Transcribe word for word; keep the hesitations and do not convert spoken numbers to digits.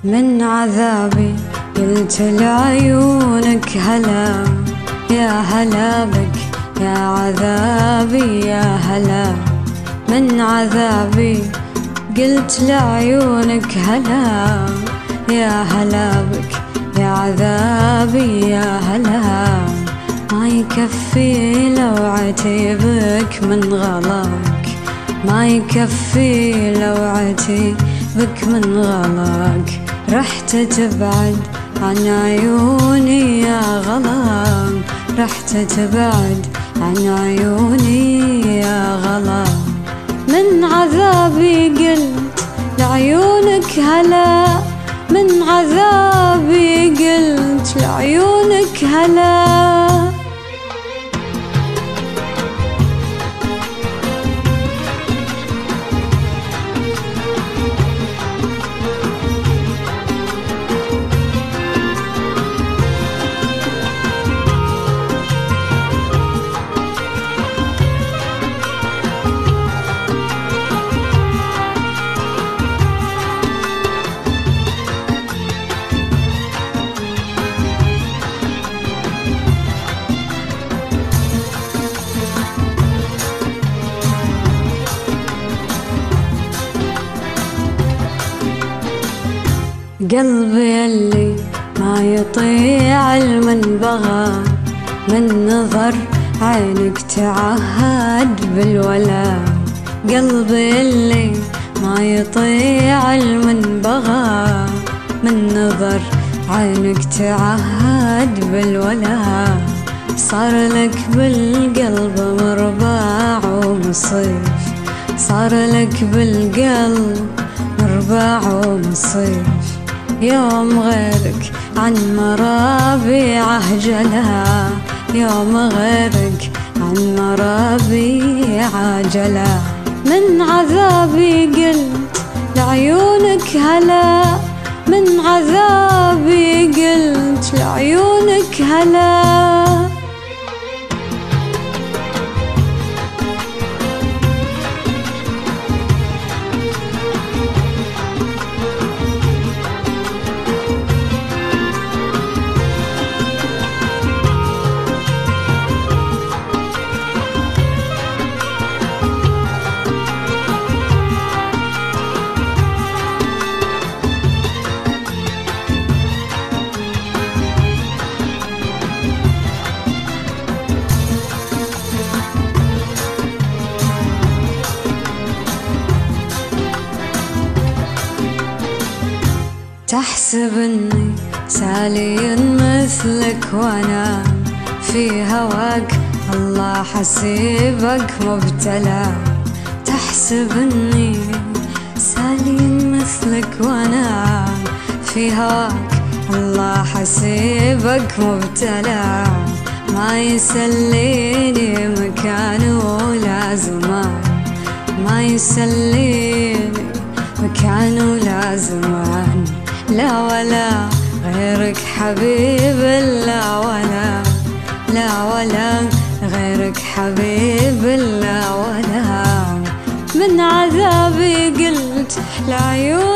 من عذابي قلت لعيونك هلا، يا هلا بك يا عذابي يا هلا. من عذابي قلت لعيونك هلا، يا هلا بك يا عذابي يا هلا. ما يكفي لو عتيبك من غلاك، ما يكفي لو عتيبك من غلاك. رحت تبعد عن عيوني يا غلام، رحت تبعد عن عيوني يا غلام. من عذابي قلت لعيونك هلا، من عذابي قلت لعيونك هلا. قلبي اللي ما يطيع المنبغى، من نظر عينك تعهد بالولا. قلبي اللي ما يطيع المنبغى، من نظر عينك تعهد بالولا. صار لك بالقلب مرباع ومصيف، صار لك بالقلب مرباع ومصيف. يوم غيرك عن مرابيعه جلا، يوم غيرك عن مرابيعه جلا. من عذابي قلت لعيونك هلا، من عذابي قلت لعيونك هلا. تحسب اني سالي مثلك وانا في هواك، الله حسيبك مبتلى. تحسب اني سالي مثلك وانا في هواك، الله حسيبك مبتلى. ما يسليني مكان ولا زمان، ما يسليني مكان ولا زمان. لا ولا غيرك حبيب، لا ولا لا ولا غيرك حبيب، لا ولا. من عذابي قلت لعيوني